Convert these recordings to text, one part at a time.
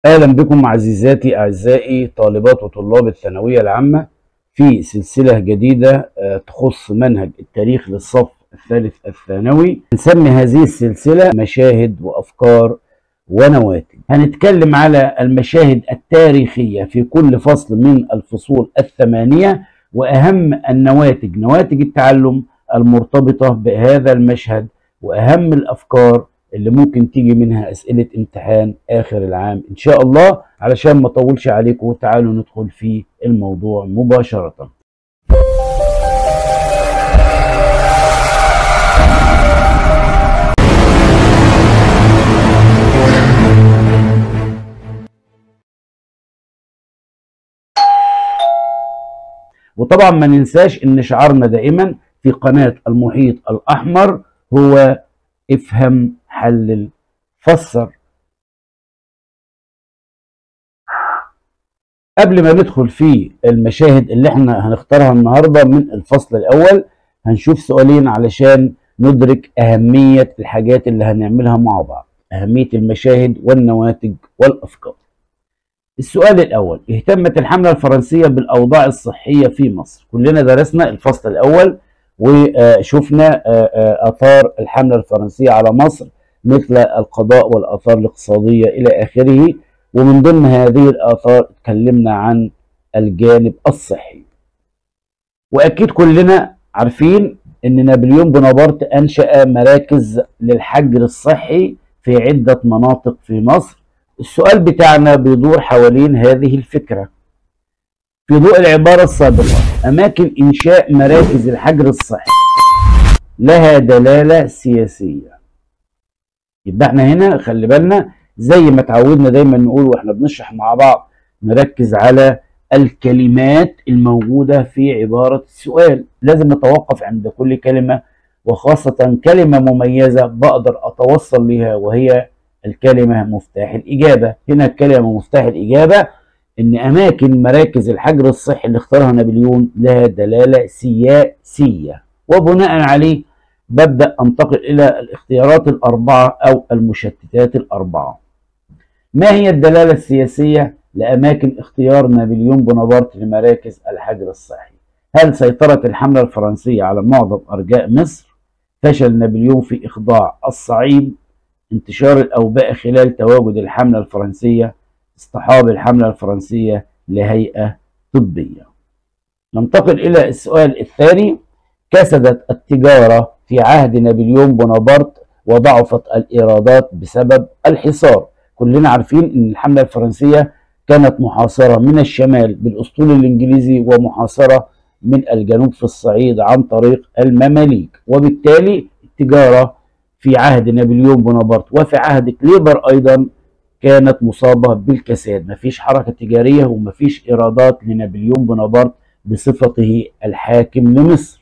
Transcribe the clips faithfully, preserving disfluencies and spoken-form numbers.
أهلا بكم عزيزاتي أعزائي طالبات وطلاب الثانوية العامة في سلسلة جديدة تخص منهج التاريخ للصف الثالث الثانوي. نسمي هذه السلسلة مشاهد وأفكار ونواتج. هنتكلم على المشاهد التاريخية في كل فصل من الفصول الثمانية وأهم النواتج، نواتج التعلم المرتبطة بهذا المشهد، وأهم الأفكار اللي ممكن تيجي منها أسئلة امتحان آخر العام إن شاء الله. علشان ما أطولش عليكم تعالوا ندخل في الموضوع مباشرة. وطبعا ما ننساش إن شعارنا دائما في قناة المحيط الأحمر هو افهم حلل فسر. قبل ما ندخل في المشاهد اللي احنا هنختارها النهارده من الفصل الاول، هنشوف سؤالين علشان ندرك اهمية الحاجات اللي هنعملها مع بعض، اهمية المشاهد والنواتج والافكار. السؤال الاول: اهتمت الحملة الفرنسية بالاوضاع الصحية في مصر؟ كلنا درسنا الفصل الاول وشفنا آثار الحملة الفرنسية على مصر مثل القضاء والآثار الاقتصادية إلى آخره، ومن ضمن هذه الآثار اتكلمنا عن الجانب الصحي. وأكيد كلنا عارفين أن نابليون بونابرت أنشأ مراكز للحجر الصحي في عدة مناطق في مصر. السؤال بتاعنا بيدور حوالين هذه الفكرة في ضوء العبارة السابقة: أماكن إنشاء مراكز الحجر الصحي لها دلالة سياسية. يبقى احنا هنا خلي بالنا زي ما تعودنا دايما نقول واحنا بنشرح مع بعض، نركز على الكلمات الموجودة في عبارة السؤال. لازم نتوقف عند كل كلمة، وخاصة كلمة مميزة بقدر أتوصل لها وهي الكلمة مفتاح الإجابة. هنا الكلمة مفتاح الإجابة إن أماكن مراكز الحجر الصحي اللي اختارها نابليون لها دلالة سياسية، وبناء عليه ببدأ أنتقل إلى الاختيارات الأربعة أو المشتتات الأربعة. ما هي الدلالة السياسية لأماكن اختيار نابليون بونابرت لمراكز الحجر الصحي؟ هل سيطرة الحملة الفرنسية على معظم أرجاء مصر؟ فشل نابليون في إخضاع الصعيد؟ انتشار الأوبئة خلال تواجد الحملة الفرنسية؟ اصطحاب الحملة الفرنسية لهيئة طبية. ننتقل إلى السؤال الثاني: كسدت التجارة في عهد نابليون بونابرت وضعفت الإيرادات بسبب الحصار. كلنا عارفين أن الحملة الفرنسية كانت محاصرة من الشمال بالأسطول الإنجليزي ومحاصرة من الجنوب في الصعيد عن طريق المماليك، وبالتالي التجارة في عهد نابليون بونابرت وفي عهد كليبر أيضا كانت مصابة بالكساد. مفيش حركة تجارية ومفيش إيرادات لنابليون بونابرت بصفته الحاكم لمصر.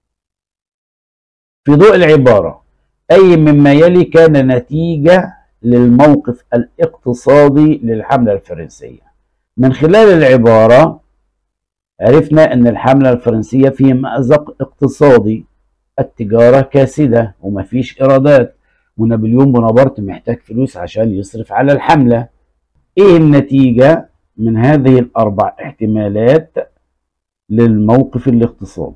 في ضوء العبارة: أي مما يلي كان نتيجة للموقف الاقتصادي للحملة الفرنسية؟ من خلال العبارة عرفنا أن الحملة الفرنسية في مأزق اقتصادي، التجارة كاسدة ومفيش إيرادات، ونابليون بونابرت محتاج فلوس عشان يصرف على الحملة. ايه النتيجة من هذه الاربع احتمالات للموقف الاقتصادي؟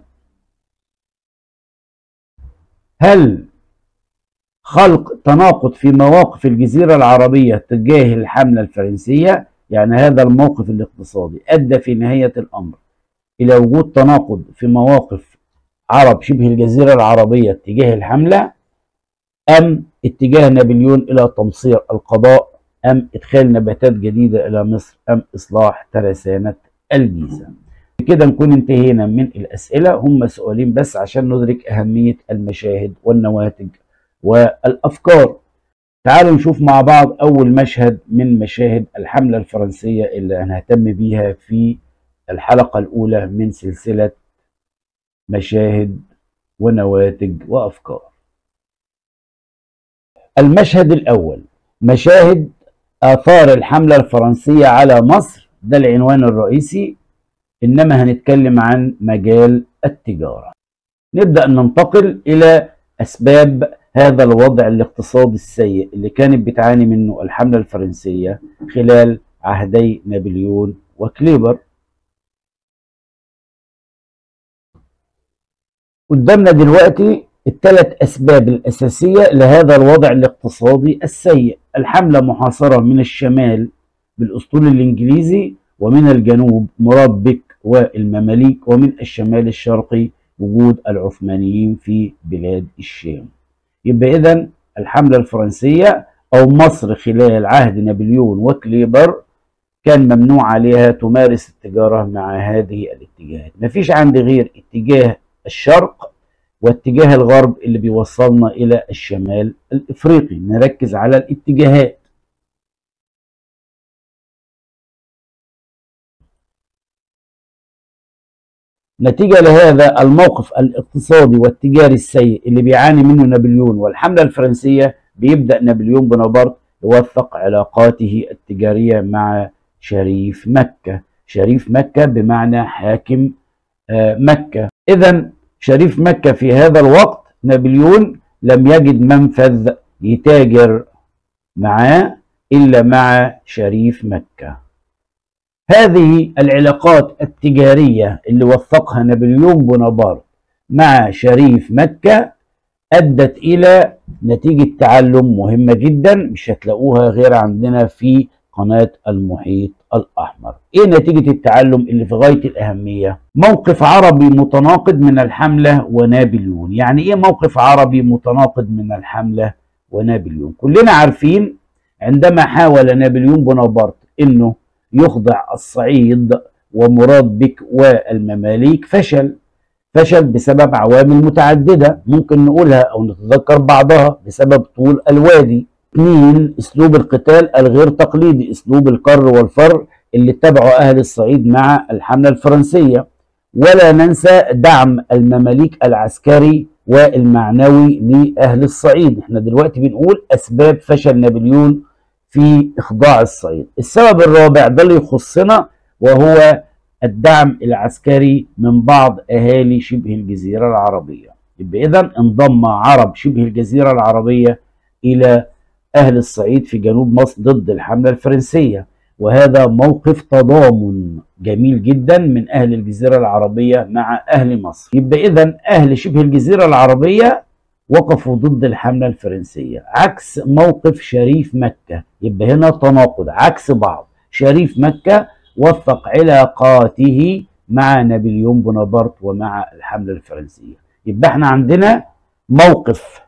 هل خلق تناقض في مواقف الجزيرة العربية تجاه الحملة الفرنسية؟ يعني هذا الموقف الاقتصادي ادى في نهاية الامر الى وجود تناقض في مواقف عرب شبه الجزيرة العربية تجاه الحملة، أم اتجاه نابليون إلى تمصير القضاء، أم إدخال نباتات جديدة إلى مصر، أم إصلاح ترسانة الجيزة؟ بكده نكون انتهينا من الأسئلة. هم سؤالين بس عشان ندرك أهمية المشاهد والنواتج والأفكار. تعالوا نشوف مع بعض أول مشهد من مشاهد الحملة الفرنسية اللي هنهتم بيها في الحلقة الأولى من سلسلة مشاهد ونواتج وأفكار. المشهد الأول: مشاهد آثار الحملة الفرنسية على مصر. ده العنوان الرئيسي، إنما هنتكلم عن مجال التجارة. نبدأ ننتقل إلى أسباب هذا الوضع الاقتصادي السيء اللي كانت بتعاني منه الحملة الفرنسية خلال عهدي نابليون وكليبر. قدامنا دلوقتي الثلاث أسباب الأساسية لهذا الوضع الاقتصادي السيء. الحملة محاصرة من الشمال بالأسطول الإنجليزي، ومن الجنوب مراد بك والمماليك، ومن الشمال الشرقي وجود العثمانيين في بلاد الشام. يبقى إذن الحملة الفرنسية أو مصر خلال عهد نابليون وكليبر كان ممنوع عليها تمارس التجارة مع هذه الاتجاهات. مفيش عندي غير اتجاه الشرق واتجاه الغرب اللي بيوصلنا إلى الشمال الإفريقي. نركز على الاتجاهات. نتيجة لهذا الموقف الاقتصادي والتجاري السيء اللي بيعاني منه نابليون والحملة الفرنسية، بيبدأ نابليون بونابرت يوثق علاقاته التجارية مع شريف مكة. شريف مكة بمعنى حاكم مكة. إذن شريف مكة في هذا الوقت نابليون لم يجد منفذ يتاجر معاه إلا مع شريف مكة. هذه العلاقات التجارية اللي وثقها نابليون بونابرت مع شريف مكة أدت إلى نتيجة تعلم مهمة جدا مش هتلاقوها غير عندنا في قناة المحيط الأحمر. إيه نتيجة التعلم اللي في غاية الأهمية؟ موقف عربي متناقض من الحملة ونابليون. يعني إيه موقف عربي متناقض من الحملة ونابليون؟ كلنا عارفين عندما حاول نابليون بونابرت إنه يخضع الصعيد ومراد بك والمماليك فشل. فشل بسبب عوامل متعددة ممكن نقولها أو نتذكر بعضها. بسبب طول الوادي. اثنين، اسلوب القتال الغير تقليدي، اسلوب الكر والفر اللي اتبعه اهل الصعيد مع الحملة الفرنسية. ولا ننسى دعم المماليك العسكري والمعنوي لاهل الصعيد. احنا دلوقتي بنقول اسباب فشل نابليون في اخضاع الصعيد. السبب الرابع ده اللي يخصنا، وهو الدعم العسكري من بعض اهالي شبه الجزيرة العربية. يبقى اذا انضم عرب شبه الجزيرة العربية الى أهل الصعيد في جنوب مصر ضد الحملة الفرنسية، وهذا موقف تضامن جميل جدا من أهل الجزيرة العربية مع أهل مصر. يبقى إذن أهل شبه الجزيرة العربية وقفوا ضد الحملة الفرنسية عكس موقف شريف مكة. يبقى هنا تناقض عكس بعض. شريف مكة وثق علاقاته مع نابليون بونابرت ومع الحملة الفرنسية. يبقى احنا عندنا موقف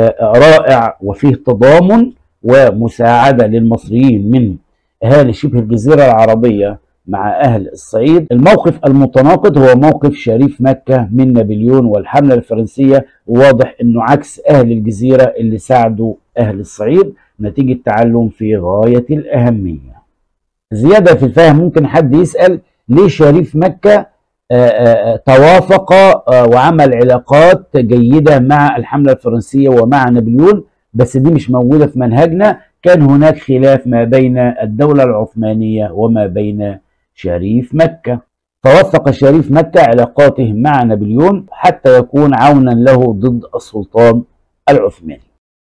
رائع وفيه تضامن ومساعدة للمصريين من أهالي شبه الجزيرة العربية مع أهل الصعيد. الموقف المتناقض هو موقف شريف مكة من نابليون والحملة الفرنسية. واضح أنه عكس أهل الجزيرة اللي ساعدوا أهل الصعيد. نتيجة تعلم في غاية الأهمية. زيادة في الفهم، ممكن حد يسأل ليه شريف مكة توافق وعمل علاقات جيدة مع الحملة الفرنسية ومع نابليون، بس دي مش موجودة في منهجنا. كان هناك خلاف ما بين الدولة العثمانية وما بين شريف مكة، فوثق شريف مكة علاقاته مع نابليون حتى يكون عونا له ضد السلطان العثماني.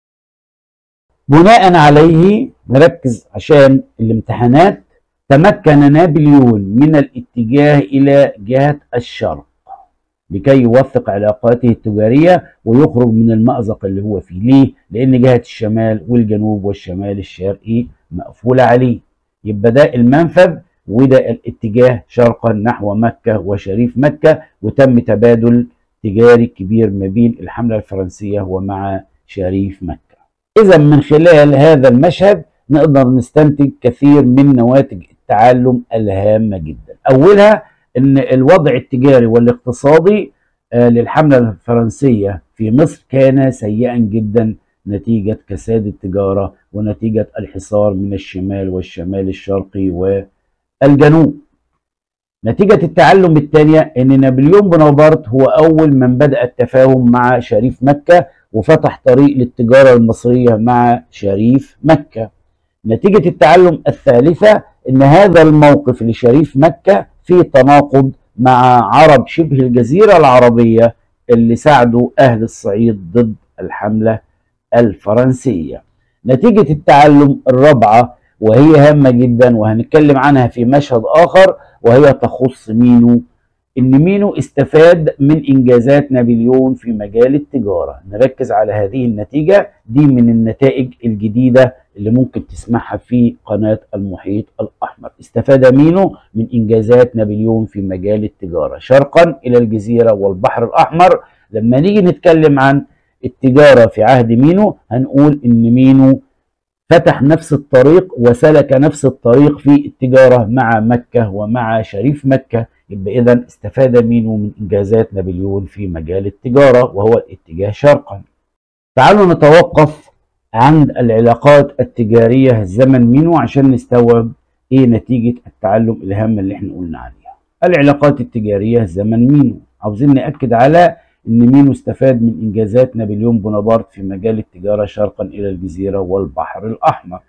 بناء عليه نركز عشان الامتحانات. تمكن نابليون من الاتجاه إلى جهة الشرق لكي يوثق علاقاته التجارية ويخرج من المأزق اللي هو فيه. ليه؟ لأن جهة الشمال والجنوب والشمال الشرقي مقفولة عليه. يبقى ده المنفذ وده الاتجاه شرقا نحو مكة وشريف مكة، وتم تبادل تجاري كبير ما بين الحملة الفرنسية ومع شريف مكة. إذا من خلال هذا المشهد نقدر نستنتج كثير من نواتج التعلم الهامة جدا. أولها أن الوضع التجاري والاقتصادي للحملة الفرنسية في مصر كان سيئا جدا نتيجة كساد التجارة ونتيجة الحصار من الشمال والشمال الشرقي والجنوب. نتيجة التعلم الثانية أن نابليون بونابرت هو أول من بدأ التفاهم مع شريف مكة وفتح طريق للتجارة المصرية مع شريف مكة. نتيجة التعلم الثالثة أن هذا الموقف لشريف مكة فيه تناقض مع عرب شبه الجزيرة العربية اللي ساعدوا أهل الصعيد ضد الحملة الفرنسية. نتيجة التعلم الرابعة وهي هامة جدا وهنتكلم عنها في مشهد آخر، وهي تخص مينو. إن مينو استفاد من إنجازات نابليون في مجال التجارة. نركز على هذه النتيجة، دي من النتائج الجديدة اللي ممكن تسمعها في قناة المحيط الأحمر. استفاد مينو من إنجازات نابليون في مجال التجارة شرقا إلى الجزيرة والبحر الأحمر. لما نيجي نتكلم عن التجارة في عهد مينو هنقول إن مينو فتح نفس الطريق وسلك نفس الطريق في التجارة مع مكة ومع شريف مكة. يبقى إذن استفاد مينو من إنجازات نابليون في مجال التجارة وهو الاتجاه شرقا. تعالوا نتوقف عند العلاقات التجارية زمن مينو عشان نستوعب إيه نتيجة التعلم الهام اللي احنا قلنا عليها. العلاقات التجارية زمن مينو، عاوزين نأكد على إن مينو استفاد من إنجازات نابليون بونابرت في مجال التجارة شرقا إلى الجزيرة والبحر الأحمر.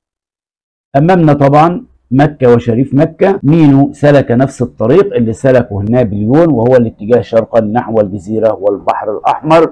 أمامنا طبعا مكة وشريف مكة. مينو سلك نفس الطريق اللي سلكه نابليون وهو الاتجاه شرقا نحو الجزيرة والبحر الأحمر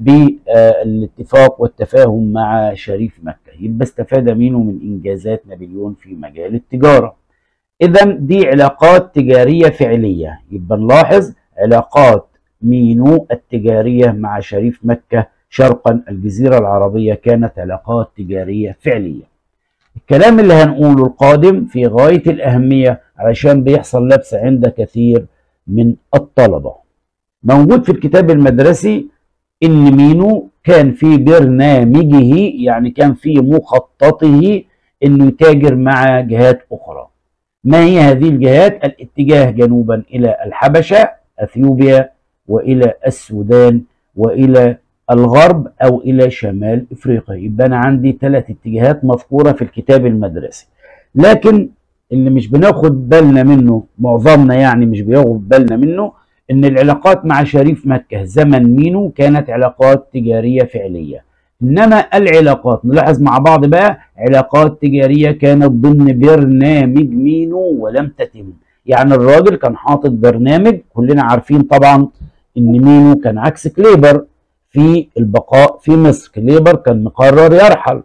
بالاتفاق والتفاهم مع شريف مكة. يبقى استفاد مينو من إنجازات نابليون في مجال التجارة. إذا دي علاقات تجارية فعلية. يبقى نلاحظ علاقات مينو التجارية مع شريف مكة شرقا الجزيرة العربية كانت علاقات تجارية فعلية. الكلام اللي هنقوله القادم في غاية الأهمية علشان بيحصل لبس عند كثير من الطلبة. موجود في الكتاب المدرسي إن مينو كان في برنامجه، يعني كان في مخططه إنه يتاجر مع جهات أخرى. ما هي هذه الجهات؟ الاتجاه جنوبا إلى الحبشة أثيوبيا، وإلى السودان، وإلى الغرب أو إلى شمال إفريقيا. يبقى أنا عندي ثلاث اتجاهات مذكورة في الكتاب المدرسي، لكن اللي مش بناخد بالنا منه، معظمنا يعني مش بياخد بالنا منه، إن العلاقات مع شريف مكة زمن مينو كانت علاقات تجارية فعلية. إنما العلاقات نلاحظ مع بعض بقى علاقات تجارية كانت ضمن برنامج مينو ولم تتم. يعني الراجل كان حاطط برنامج. كلنا عارفين طبعا إن مينو كان عكس كليبر في البقاء في مصر. كليبر كان مقرر يرحل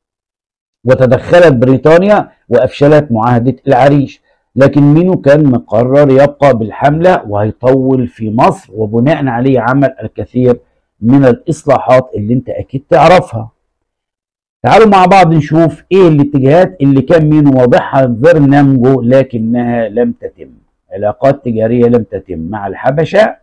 وتدخلت بريطانيا وأفشلت معاهدة العريش، لكن مينو كان مقرر يبقى بالحملة وهيطول في مصر، وبناء عليه عمل الكثير من الإصلاحات اللي انت أكيد تعرفها. تعالوا مع بعض نشوف ايه الاتجاهات اللي كان مينو واضحها في برنامجه لكنها لم تتم. علاقات تجارية لم تتم مع الحبشة،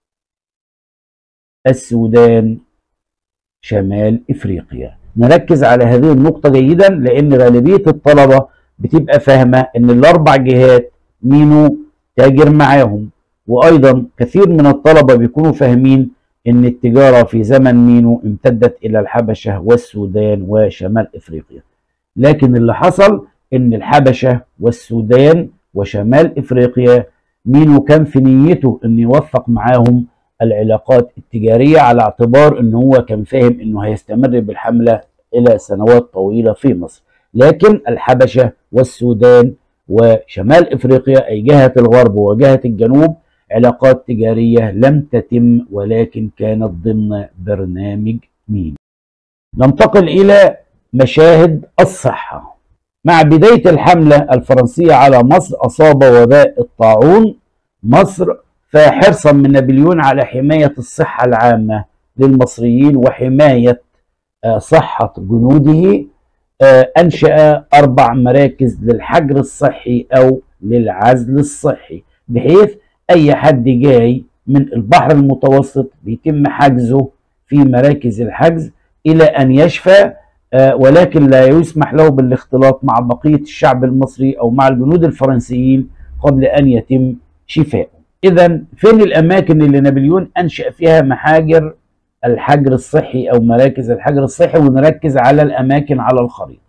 السودان، شمال افريقيا. نركز على هذه النقطة جيدا لان غالبية الطلبة بتبقى فاهمة ان الاربع جهات مينو تاجر معاهم، وايضا كثير من الطلبة بيكونوا فاهمين ان التجارة في زمن مينو امتدت الى الحبشة والسودان وشمال افريقيا. لكن اللي حصل ان الحبشة والسودان وشمال افريقيا مينو كان في نيته ان يوثق معاهم العلاقات التجارية على اعتبار ان هو كان فاهم انه هيستمر بالحملة الى سنوات طويلة في مصر. لكن الحبشة والسودان وشمال افريقيا اي جهة الغرب وجهة الجنوب علاقات تجارية لم تتم ولكن كانت ضمن برنامج مينو. ننتقل إلى مشاهد الصحة. مع بداية الحملة الفرنسية على مصر أصاب وباء الطاعون مصر، فحرصا من نابليون على حماية الصحة العامة للمصريين وحماية صحة جنوده أنشأ أربع مراكز للحجر الصحي أو للعزل الصحي، بحيث أي حد جاي من البحر المتوسط بيتم حجزه في مراكز الحجز إلى أن يشفى، ولكن لا يسمح له بالاختلاط مع بقية الشعب المصري أو مع الجنود الفرنسيين قبل أن يتم شفائه. إذا فين الأماكن اللي نابليون أنشأ فيها محاجر الحجر الصحي أو مراكز الحجر الصحي؟ ونركز على الأماكن على الخريطة.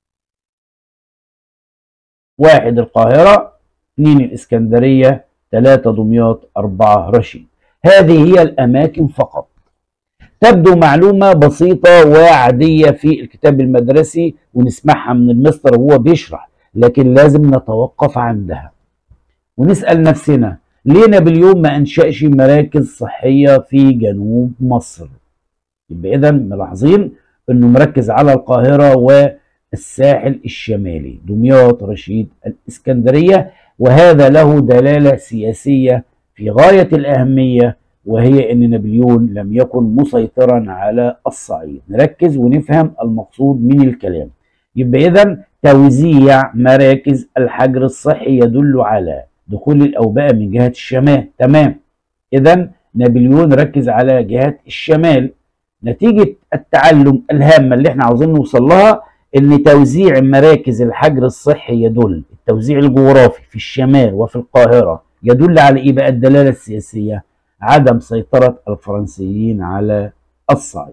واحد القاهرة، اثنين الإسكندرية، ثلاثة دمياط، أربعة رشيد. هذه هي الأماكن فقط. تبدو معلومة بسيطة وعادية في الكتاب المدرسي ونسمعها من المستر وهو بيشرح، لكن لازم نتوقف عندها ونسأل نفسنا ليه نابليون ما أنشأش مراكز صحية في جنوب مصر؟ يبقى إذا ملاحظين إنه مركز على القاهرة والساحل الشمالي، دمياط، رشيد، الإسكندرية، وهذا له دلالة سياسية في غاية الأهمية، وهي أن نابليون لم يكن مسيطرا على الصعيد. نركز ونفهم المقصود من الكلام. يبقى إذن توزيع مراكز الحجر الصحي يدل على دخول الأوبئة من جهة الشمال. تمام. إذن نابليون ركز على جهة الشمال. نتيجة التعلم الهامة اللي احنا عاوزين نوصل لها ان توزيع مراكز الحجر الصحي يدل، التوزيع الجغرافي في الشمال وفي القاهرة يدل على ايه بقى؟ الدلالة السياسية، عدم سيطرة الفرنسيين على الصعيد.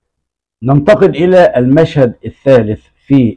ننتقل الى المشهد الثالث في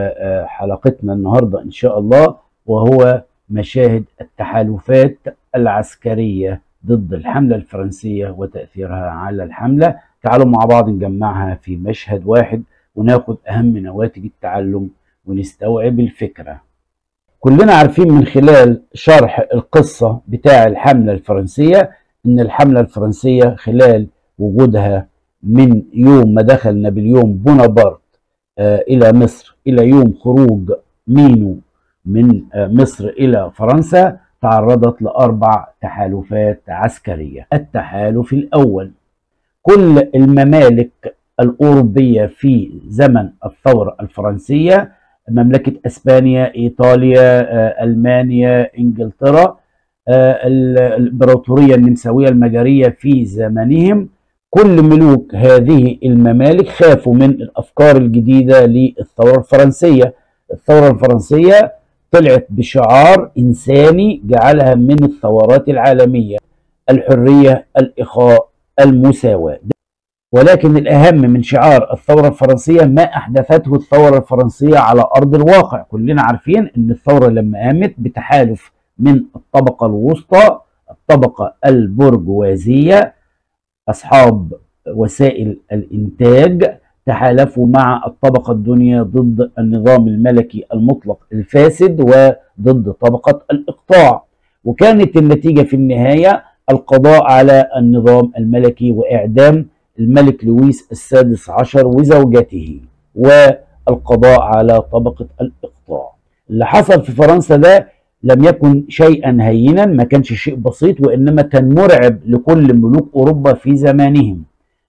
حلقتنا النهاردة ان شاء الله، وهو مشاهد التحالفات العسكرية ضد الحملة الفرنسية وتأثيرها على الحملة. تعالوا مع بعض نجمعها في مشهد واحد وناخد أهم نواتج التعلم ونستوعب الفكرة. كلنا عارفين من خلال شرح القصة بتاع الحملة الفرنسية إن الحملة الفرنسية خلال وجودها من يوم ما دخل نابليون بونابرت آه إلى مصر إلى يوم خروج مينو من آه مصر إلى فرنسا تعرضت لأربع تحالفات عسكرية. التحالف الأول، كل الممالك الأوروبية في زمن الثورة الفرنسية، مملكة أسبانيا، إيطاليا، ألمانيا، إنجلترا، الإمبراطورية النمساوية المجرية في زمنهم، كل ملوك هذه الممالك خافوا من الأفكار الجديدة للثورة الفرنسية. الثورة الفرنسية طلعت بشعار إنساني جعلها من الثورات العالمية: الحرية، الإخاء، المساواة. ولكن الأهم من شعار الثورة الفرنسية ما أحدثته الثورة الفرنسية على أرض الواقع. كلنا عارفين أن الثورة لما قامت بتحالف من الطبقة الوسطى، الطبقة البرجوازية، أصحاب وسائل الإنتاج، تحالفوا مع الطبقة الدنيا ضد النظام الملكي المطلق الفاسد وضد طبقة الإقطاع، وكانت النتيجة في النهاية القضاء على النظام الملكي وإعدام الملك لويس السادس عشر وزوجته والقضاء على طبقة الإقطاع. اللي حصل في فرنسا ده لم يكن شيئا هينا، ما كانش شيء بسيط، وإنما كان مرعب لكل ملوك أوروبا في زمانهم.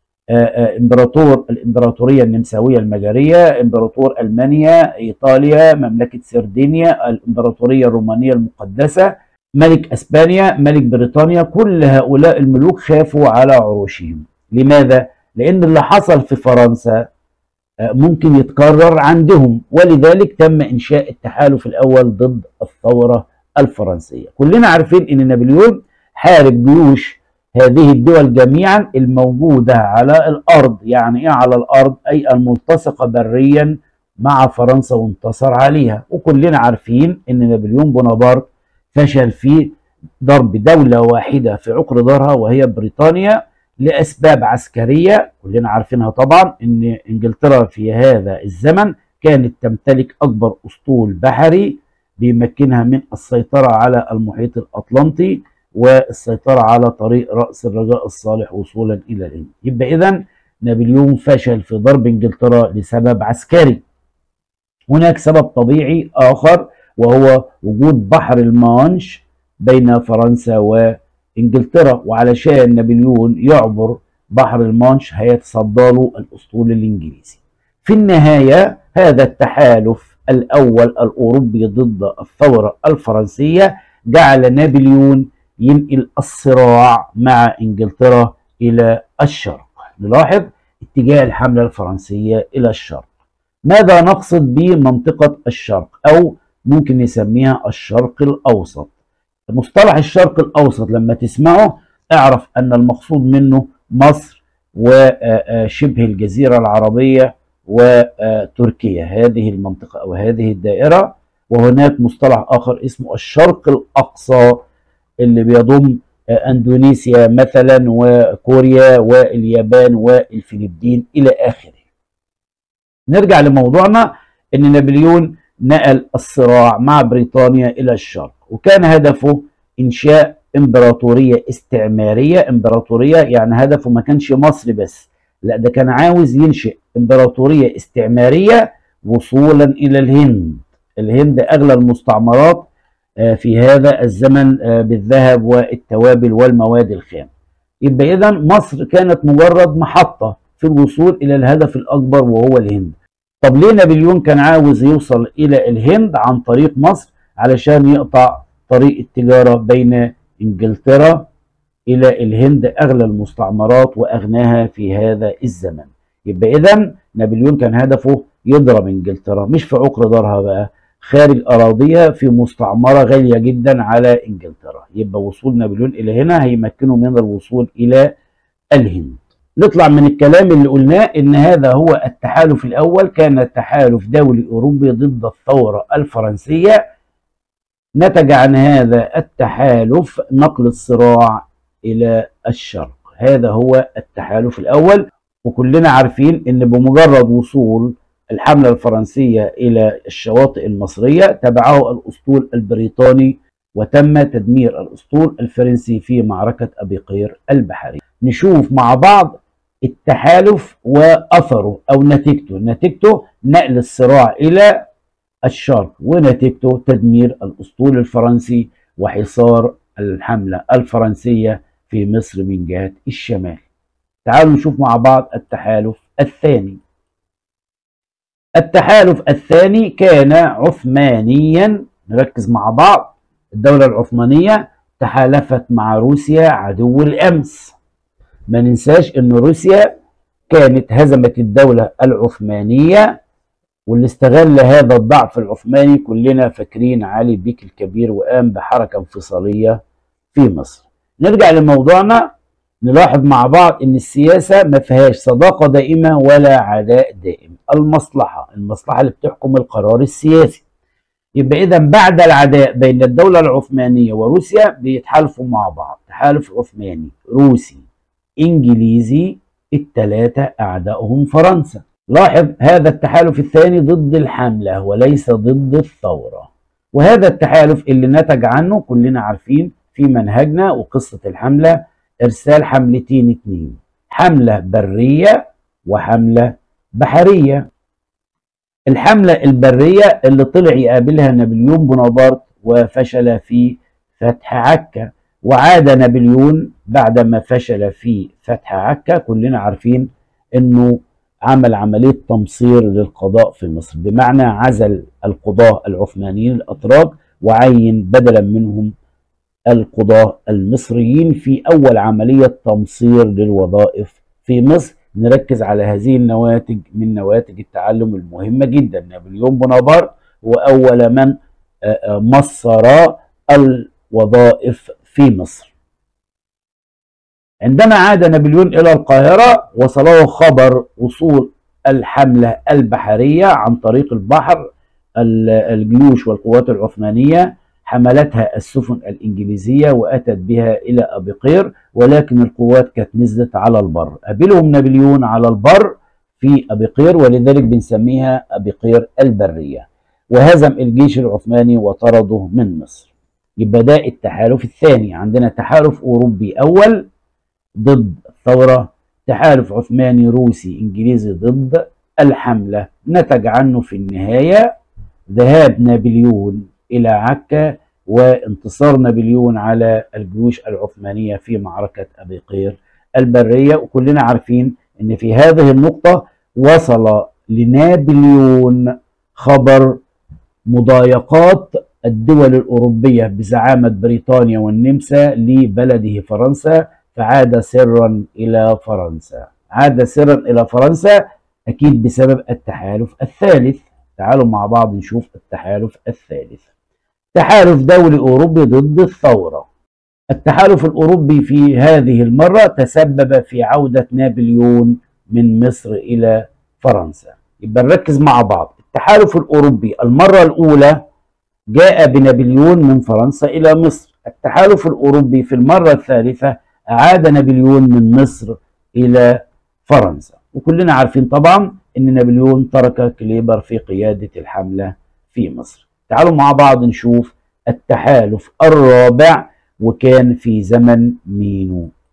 امبراطور الامبراطورية النمساوية المجرية، امبراطور ألمانيا، إيطاليا، مملكة سردينيا، الامبراطورية الرومانية المقدسة، ملك أسبانيا، ملك بريطانيا، كل هؤلاء الملوك خافوا على عروشهم. لماذا؟ لأن اللي حصل في فرنسا ممكن يتكرر عندهم، ولذلك تم إنشاء التحالف الأول ضد الثورة الفرنسية. كلنا عارفين أن نابليون حارب جيوش هذه الدول جميعا الموجودة على الأرض. يعني إيه على الأرض؟ أي الملتصقة بريا مع فرنسا وانتصر عليها. وكلنا عارفين أن نابليون بونابرت فشل في ضرب دولة واحدة في عقر دارها وهي بريطانيا لأسباب عسكرية كلنا عارفينها طبعا. ان انجلترا في هذا الزمن كانت تمتلك اكبر اسطول بحري بيمكنها من السيطرة على المحيط الاطلنطي والسيطرة على طريق رأس الرجاء الصالح وصولا الى الهند. يبقى اذا نابليون فشل في ضرب انجلترا لسبب عسكري. هناك سبب طبيعي اخر وهو وجود بحر المانش بين فرنسا و انجلترا، وعلشان نابليون يعبر بحر المانش هيتصدى له الاسطول الانجليزي. في النهايه هذا التحالف الاول الاوروبي ضد الثوره الفرنسيه جعل نابليون ينقل الصراع مع انجلترا الى الشرق. نلاحظ اتجاه الحمله الفرنسيه الى الشرق. ماذا نقصد بمنطقه الشرق؟ او ممكن نسميها الشرق الاوسط. مصطلح الشرق الأوسط لما تسمعه اعرف أن المقصود منه مصر وشبه الجزيرة العربية وتركيا، هذه المنطقة أو هذه الدائرة. وهناك مصطلح آخر اسمه الشرق الأقصى اللي بيضم أندونيسيا مثلا وكوريا واليابان والفلبين إلى آخره. نرجع لموضوعنا. أن نابليون نقل الصراع مع بريطانيا إلى الشرق، وكان هدفه إنشاء إمبراطورية استعمارية. إمبراطورية يعني هدفه ما كانش مصر بس، لا، ده كان عاوز ينشئ امبراطورية استعمارية وصولا إلى الهند. الهند أغلى المستعمرات في هذا الزمن بالذهب والتوابل والمواد الخام. يبقى إذا مصر كانت مجرد محطة في الوصول إلى الهدف الأكبر وهو الهند. طب ليه نابليون كان عاوز يوصل إلى الهند عن طريق مصر؟ علشان يقطع طريق التجارة بين إنجلترا إلى الهند، أغلى المستعمرات وأغناها في هذا الزمن. يبقى إذا نابليون كان هدفه يضرب إنجلترا، مش في عقر دارها بقى، خارج أراضيها في مستعمرة غالية جدا على إنجلترا. يبقى وصول نابليون إلى هنا هيمكنه من الوصول إلى الهند. نطلع من الكلام اللي قلناه إن هذا هو التحالف الأول، كان تحالف دولي أوروبي ضد الثورة الفرنسية. نتج عن هذا التحالف نقل الصراع إلى الشرق. هذا هو التحالف الأول، وكلنا عارفين إن بمجرد وصول الحملة الفرنسية إلى الشواطئ المصرية تبعه الأسطول البريطاني، وتم تدمير الأسطول الفرنسي في معركة أبي قير البحرية. نشوف مع بعض التحالف وأثره أو نتيجته. نتيجته نقل الصراع إلى الشرق، ونتيجته تدمير الأسطول الفرنسي وحصار الحملة الفرنسية في مصر من جهة الشمال. تعالوا نشوف مع بعض التحالف الثاني. التحالف الثاني كان عثمانيا. نركز مع بعض. الدولة العثمانية تحالفت مع روسيا عدو الأمس. ما ننساش أن روسيا كانت هزمت الدولة العثمانية، واللي استغل هذا الضعف العثماني كلنا فاكرين علي بيك الكبير، وقام بحركة انفصالية في مصر. نرجع لموضوعنا، نلاحظ مع بعض ان السياسة ما فيهاش صداقة دائمة ولا عداء دائم. المصلحة المصلحة اللي بتحكم القرار السياسي. يبقى اذا بعد العداء بين الدولة العثمانية وروسيا بيتحالفوا مع بعض. تحالف عثماني روسي انجليزي، الثلاثة اعدائهم فرنسا. لاحظ هذا التحالف الثاني ضد الحملة وليس ضد الثورة. وهذا التحالف اللي نتج عنه كلنا عارفين في منهجنا وقصة الحملة، إرسال حملتين اتنين، حملة برية وحملة بحرية. الحملة البرية اللي طلع يقابلها نابليون بونابرت وفشل في فتح عكا، وعاد نابليون بعدما فشل في فتح عكا. كلنا عارفين انه عمل عملية تمصير للقضاء في مصر، بمعنى عزل القضاة العثمانيين الأتراك وعين بدلا منهم القضاة المصريين في أول عملية تمصير للوظائف في مصر. نركز على هذه النواتج من نواتج التعلم المهمة جدا. نابليون بونابرت هو أول من مصر الوظائف في مصر. عندما عاد نابليون إلى القاهرة وصله خبر وصول الحملة البحرية عن طريق البحر. الجيوش والقوات العثمانية حملتها السفن الإنجليزية وأتت بها إلى أبي قير، ولكن القوات كانت نزلت على البر. قابلهم نابليون على البر في أبي قير، ولذلك بنسميها أبي قير البرية، وهزم الجيش العثماني وطرده من مصر. يبقى ده التحالف الثاني. عندنا تحالف أوروبي أول ضد الثورة، تحالف عثماني روسي انجليزي ضد الحملة. نتج عنه في النهاية ذهاب نابليون إلى عكا وانتصار نابليون على الجيوش العثمانية في معركة أبي قير البرية. وكلنا عارفين أن في هذه النقطة وصل لنابليون خبر مضايقات الدول الأوروبية بزعامة بريطانيا والنمسا لبلده فرنسا، فعاد سرا إلى فرنسا. عاد سرا إلى فرنسا أكيد بسبب التحالف الثالث. تعالوا مع بعض نشوف التحالف الثالث. تحالف دولي أوروبي ضد الثورة. التحالف الأوروبي في هذه المرة تسبب في عودة نابليون من مصر إلى فرنسا. يبقى نركز مع بعض. التحالف الأوروبي المرة الأولى جاء بنابليون من فرنسا إلى مصر. التحالف الأوروبي في المرة الثالثة أعاد نابليون من مصر إلى فرنسا. وكلنا عارفين طبعا أن نابليون ترك كليبر في قيادة الحملة في مصر. تعالوا مع بعض نشوف التحالف الرابع، وكان في زمن مينو.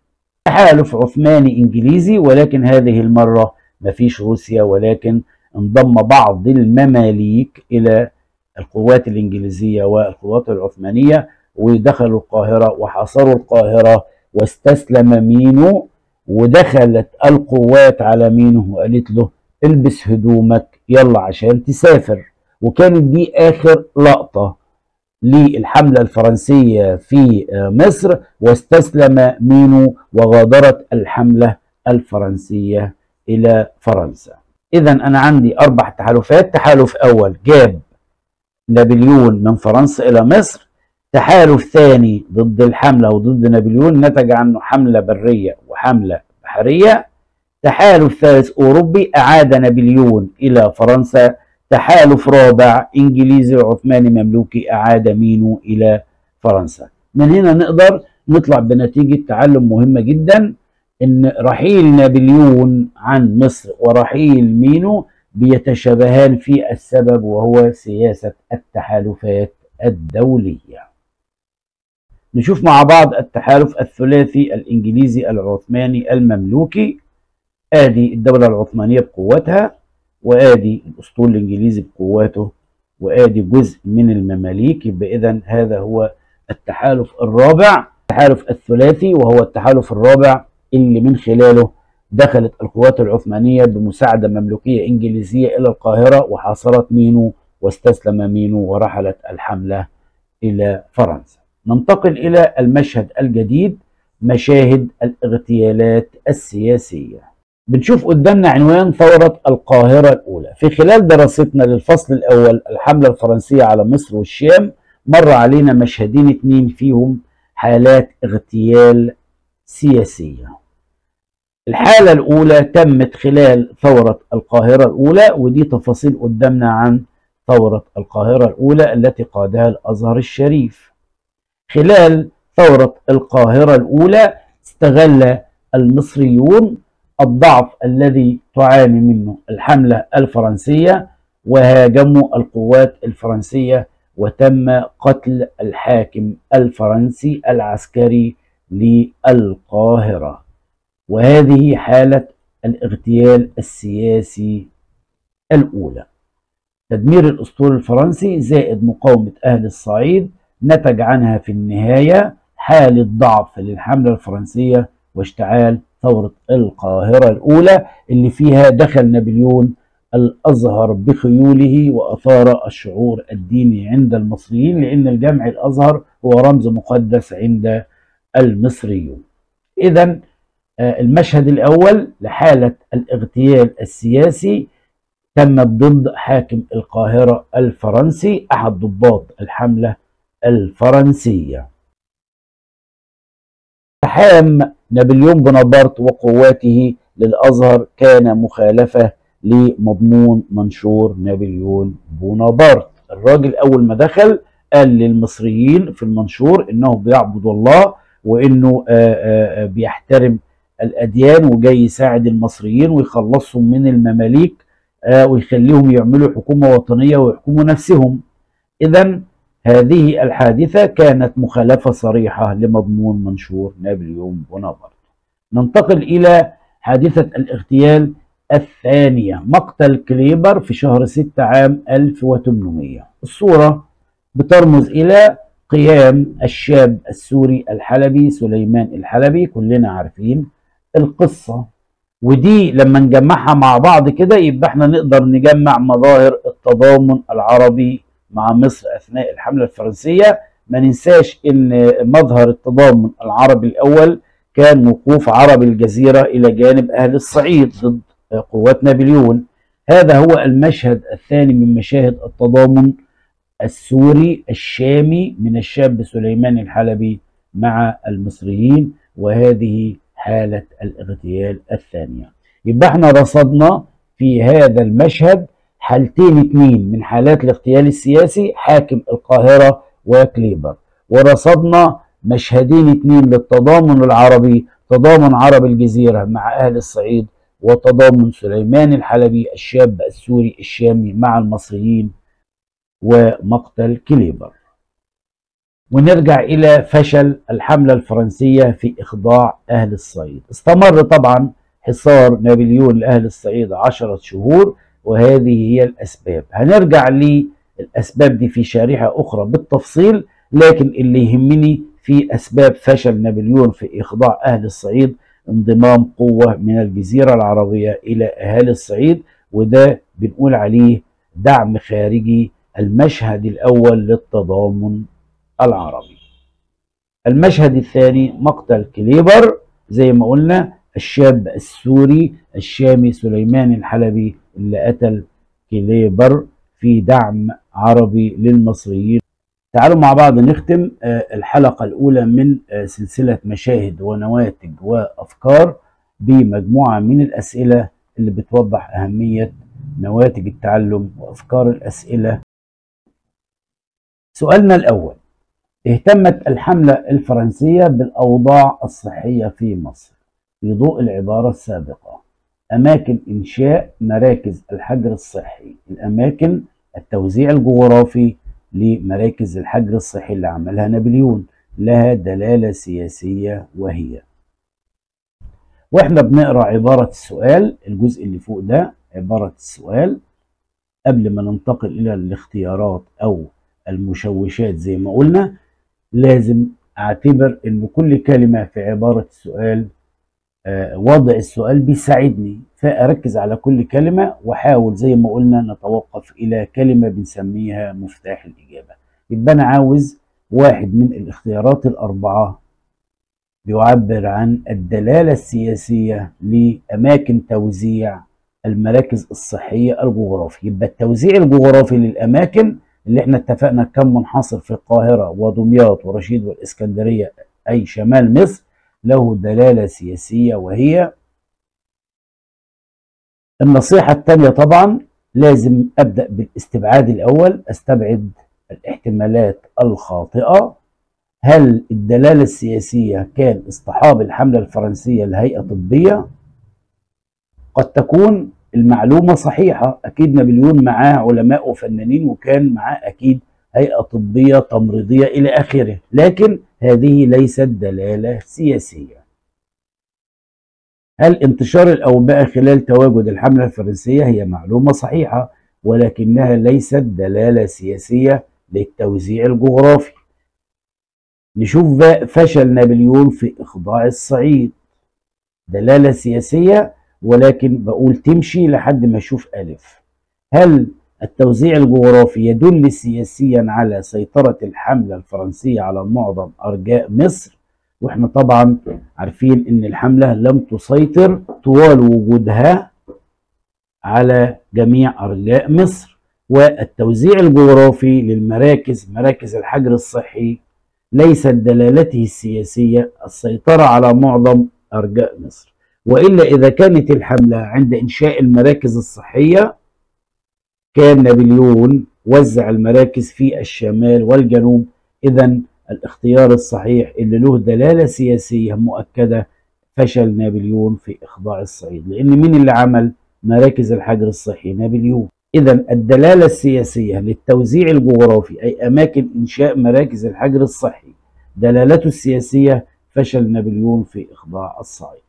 تحالف عثماني انجليزي، ولكن هذه المرة مفيش روسيا، ولكن انضم بعض المماليك الى القوات الانجليزية والقوات العثمانية، ودخلوا القاهرة وحاصروا القاهرة، واستسلم مينو. ودخلت القوات على مينو وقالت له البس هدومك يلا عشان تسافر. وكانت دي آخر لقطة للحملة الفرنسية في مصر، واستسلم مينو وغادرت الحملة الفرنسية إلى فرنسا. إذا أنا عندي أربع تحالفات. تحالف أول جاب نابليون من فرنسا إلى مصر. تحالف ثاني ضد الحملة وضد نابليون نتج عنه حملة برية وحملة بحرية. تحالف ثالث أوروبي أعاد نابليون إلى فرنسا. تحالف رابع إنجليزي عثماني مملوكي أعاد مينو إلى فرنسا. من هنا نقدر نطلع بنتيجة تعلم مهمة جدا، إن رحيل نابليون عن مصر ورحيل مينو بيتشابهان في السبب، وهو سياسة التحالفات الدولية. نشوف مع بعض التحالف الثلاثي الإنجليزي العثماني المملوكي. آدي الدولة العثمانية بقوتها، وآدي الأسطول الإنجليزي بقواته، وآدي جزء من المماليك. يبقى إذن هذا هو التحالف الرابع، التحالف الثلاثي، وهو التحالف الرابع اللي من خلاله دخلت القوات العثمانية بمساعدة مملوكية إنجليزية إلى القاهرة وحاصرت مينو، واستسلم مينو ورحلت الحملة إلى فرنسا. ننتقل إلى المشهد الجديد، مشاهد الاغتيالات السياسية. بنشوف قدامنا عنوان ثورة القاهرة الأولى. في خلال دراستنا للفصل الأول الحملة الفرنسية على مصر والشام، مر علينا مشهدين اتنين فيهم حالات اغتيال سياسية. الحالة الأولى تمت خلال ثورة القاهرة الأولى، ودي تفاصيل قدامنا عن ثورة القاهرة الأولى التي قادها الأزهر الشريف. خلال ثورة القاهرة الأولى استغل المصريون الضعف الذي تعاني منه الحملة الفرنسية، وهاجموا القوات الفرنسية، وتم قتل الحاكم الفرنسي العسكري للقاهرة. وهذه حالة الاغتيال السياسي الأولى. تدمير الأسطول الفرنسي زائد مقاومة أهل الصعيد نتج عنها في النهاية حالة ضعف للحملة الفرنسية واشتعال ثورة القاهرة الأولى، اللي فيها دخل نابليون الأزهر بخيوله وأثار الشعور الديني عند المصريين، لأن الجامع الأزهر هو رمز مقدس عند المصريون. إذن المشهد الأول لحالة الاغتيال السياسي تمت ضد حاكم القاهرة الفرنسي، أحد ضباط الحملة الفرنسية. تحام نابليون بونابرت وقواته للأزهر كان مخالفة لمضمون منشور نابليون بونابرت. الراجل أول ما دخل قال للمصريين في المنشور إنه بيعبد الله، وإنه آآ آآ بيحترم الأديان، وجاي يساعد المصريين ويخلصهم من المماليك ويخليهم يعملوا حكومة وطنية ويحكموا نفسهم. إذن هذه الحادثة كانت مخالفة صريحة لمضمون منشور نابليون بونابرت. ننتقل إلى حادثة الاغتيال الثانية، مقتل كليبر في شهر ستة عام ألف وثمانمائة. الصورة بترمز إلى قيام الشاب السوري الحلبي سليمان الحلبي، كلنا عارفين القصة. ودي لما نجمعها مع بعض كده يبقى احنا نقدر نجمع مظاهر التضامن العربي مع مصر أثناء الحملة الفرنسية. ما ننساش ان مظهر التضامن العربي الأول كان وقوف عرب الجزيرة إلى جانب أهل الصعيد ضد قوات نابليون. هذا هو المشهد الثاني من مشاهد التضامن السوري الشامي من الشاب سليمان الحلبي مع المصريين، وهذه حالة الاغتيال الثانية. يبقى احنا رصدنا في هذا المشهد حالتين اتنين من حالات الاغتيال السياسي، حاكم القاهرة وكليبر، ورصدنا مشهدين اتنين للتضامن العربي، تضامن عرب الجزيرة مع أهل الصعيد، وتضامن سليمان الحلبي الشاب السوري الشامي مع المصريين، ومقتل كليبر. ونرجع إلى فشل الحملة الفرنسية في إخضاع أهل الصعيد. استمر طبعا حصار نابليون لأهل الصعيد عشرة شهور، وهذه هي الأسباب. هنرجع للأسباب دي في شريحة أخرى بالتفصيل، لكن اللي يهمني في أسباب فشل نابليون في إخضاع أهل الصعيد انضمام قوة من الجزيرة العربية إلى أهالي الصعيد، وده بنقول عليه دعم خارجي، المشهد الأول للتضامن العربي. المشهد الثاني مقتل كليبر، زي ما قلنا الشاب السوري الشامي سليمان الحلبي اللي قتل كليبر في دعم عربي للمصريين. تعالوا مع بعض نختم الحلقة الأولى من سلسلة مشاهد ونواتج وأفكار بمجموعة من الأسئلة اللي بتوضح أهمية نواتج التعلم وأفكار الأسئلة. سؤالنا الأول: اهتمت الحملة الفرنسية بالأوضاع الصحية في مصر في ضوء العبارة السابقة. أماكن إنشاء مراكز الحجر الصحي، الأماكن التوزيع الجغرافي لمراكز الحجر الصحي اللي عملها نابليون لها دلالة سياسية، وهي، واحنا بنقرأ عبارة السؤال، الجزء اللي فوق ده عبارة السؤال، قبل ما ننتقل إلى الاختيارات أو المشوشات زي ما قلنا، لازم اعتبر ان كل كلمة في عبارة السؤال آه وضع السؤال بيساعدني، فاركز على كل كلمة واحاول زي ما قلنا نتوقف الى كلمة بنسميها مفتاح الاجابة. يبقى انا عاوز واحد من الاختيارات الاربعة بيعبر عن الدلالة السياسية لاماكن توزيع المراكز الصحية الجغرافي. يبقى التوزيع الجغرافي للاماكن اللي احنا اتفقنا كم منحصر في القاهرة ودمياط ورشيد والإسكندرية أي شمال مصر، له دلالة سياسية، وهي النصيحة الثانية. طبعا لازم أبدأ بالاستبعاد الأول، أستبعد الاحتمالات الخاطئة. هل الدلالة السياسية كان اصطحاب الحملة الفرنسية لهيئة طبية؟ قد تكون المعلومة صحيحة، أكيد نابليون معاه علماء وفنانين وكان معاه أكيد هيئة طبية تمريضية إلى آخره، لكن هذه ليست دلالة سياسية. هل انتشار الأوبئة خلال تواجد الحملة الفرنسية؟ هي معلومة صحيحة، ولكنها ليست دلالة سياسية للتوزيع الجغرافي. نشوف بقى فشل نابليون في إخضاع الصعيد، دلالة سياسية، ولكن بقول تمشي لحد ما اشوف ألف. هل التوزيع الجغرافي يدل سياسيا على سيطرة الحملة الفرنسية على معظم أرجاء مصر؟ واحنا طبعا عارفين ان الحملة لم تسيطر طوال وجودها على جميع أرجاء مصر، والتوزيع الجغرافي للمراكز مراكز الحجر الصحي ليست دلالته السياسية السيطرة على معظم أرجاء مصر، وإلا إذا كانت الحملة عند إنشاء المراكز الصحية كان نابليون وزع المراكز في الشمال والجنوب. إذا الاختيار الصحيح اللي له دلالة سياسية مؤكدة فشل نابليون في إخضاع الصعيد، لأن مين اللي عمل مراكز الحجر الصحي؟ نابليون. إذا الدلالة السياسية للتوزيع الجغرافي أي أماكن إنشاء مراكز الحجر الصحي دلالته السياسية فشل نابليون في إخضاع الصعيد.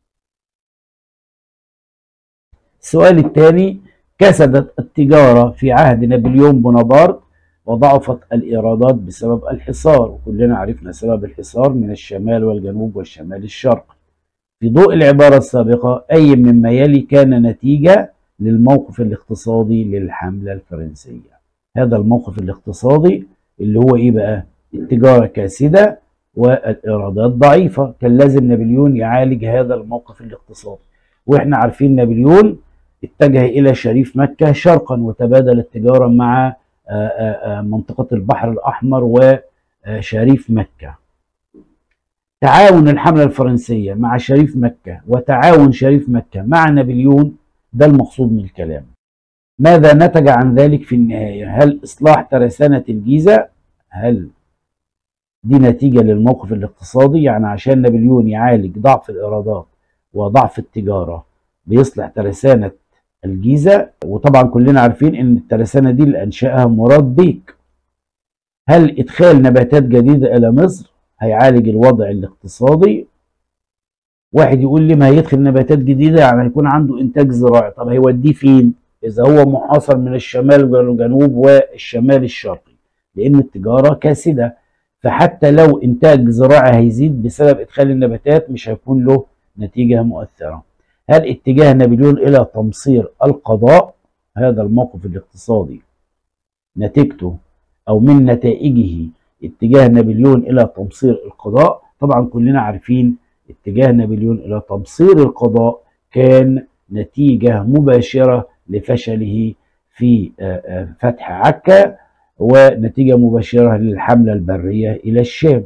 السؤال الثاني: كسدت التجارة في عهد نابليون بونابرت وضعفت الإيرادات بسبب الحصار، وكلنا عرفنا سبب الحصار من الشمال والجنوب والشمال الشرقي. في ضوء العبارة السابقة أي مما يلي كان نتيجة للموقف الاقتصادي للحملة الفرنسية؟ هذا الموقف الاقتصادي اللي هو إيه بقى؟ التجارة كاسدة والإيرادات ضعيفة، كان لازم نابليون يعالج هذا الموقف الاقتصادي. وإحنا عارفين نابليون اتجه إلى شريف مكة شرقا وتبادل التجارة مع منطقة البحر الأحمر وشريف مكة. تعاون الحملة الفرنسية مع شريف مكة وتعاون شريف مكة مع نابليون، ده المقصود من الكلام. ماذا نتج عن ذلك في النهاية؟ هل إصلاح ترسانة الجيزة؟ هل دي نتيجة للموقف الاقتصادي؟ يعني عشان نابليون يعالج ضعف الإيرادات وضعف التجارة بيصلح ترسانة الجيزة، وطبعا كلنا عارفين ان الترسانة دي اللي انشأها مراد بيك. هل إدخال نباتات جديدة إلى مصر هيعالج الوضع الاقتصادي؟ واحد يقول لي ما هيدخل نباتات جديدة يعني هيكون عنده إنتاج زراعي، طب هيوديه فين؟ إذا هو محاصر من الشمال والجنوب والشمال الشرقي، لأن التجارة كاسدة، فحتى لو إنتاج زراعي هيزيد بسبب إدخال النباتات مش هيكون له نتيجة مؤثرة. هل اتجاه نابليون إلى تمصير القضاء، هذا الموقف الاقتصادي نتيجته أو من نتائجه اتجاه نابليون إلى تمصير القضاء؟ طبعا كلنا عارفين اتجاه نابليون إلى تمصير القضاء كان نتيجة مباشرة لفشله في فتح عكا، ونتيجة مباشرة للحملة البرية إلى الشام.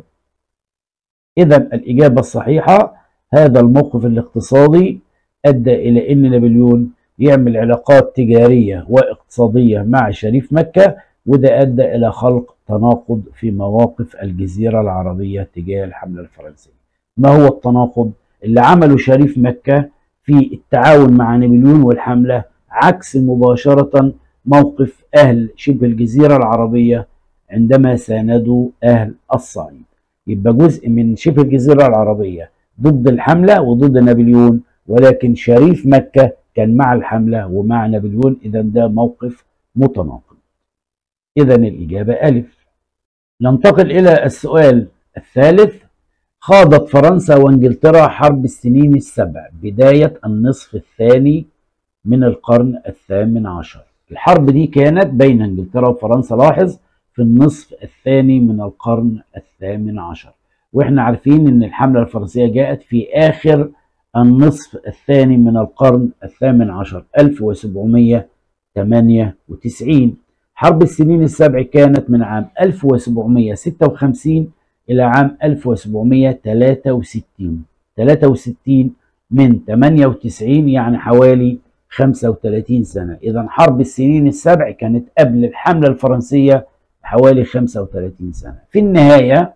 إذا الإجابة الصحيحة هذا الموقف الاقتصادي أدى إلى أن نابليون يعمل علاقات تجارية واقتصادية مع شريف مكة، وده أدى إلى خلق تناقض في مواقف الجزيرة العربية تجاه الحملة الفرنسية. ما هو التناقض؟ اللي عمله شريف مكة في التعاون مع نابليون والحملة عكس مباشرة موقف أهل شبه الجزيرة العربية عندما ساندوا أهل الصعيد. يبقى جزء من شبه الجزيرة العربية ضد الحملة وضد نابليون، ولكن شريف مكة كان مع الحملة ومع نابليون، إذا ده موقف متناقض. إذا الإجابة ألف. ننتقل إلى السؤال الثالث. خاضت فرنسا وانجلترا حرب السنين السبع بداية النصف الثاني من القرن الثامن عشر. الحرب دي كانت بين انجلترا وفرنسا، لاحظ، في النصف الثاني من القرن الثامن عشر، واحنا عارفين ان الحملة الفرنسية جاءت في اخر النصف الثاني من القرن الثامن عشر ألف وسبعمائة وثمانية وتسعين. حرب السنين السبع كانت من عام ألف وسبعمائة وستة وخمسين إلى عام ألف وسبعمائة وثلاثة وستين. ثلاثة وستين من ثمانية وتسعين يعني حوالي خمسة وثلاثين سنة. إذا حرب السنين السبع كانت قبل الحملة الفرنسية حوالي خمسة وثلاثين سنة. في النهاية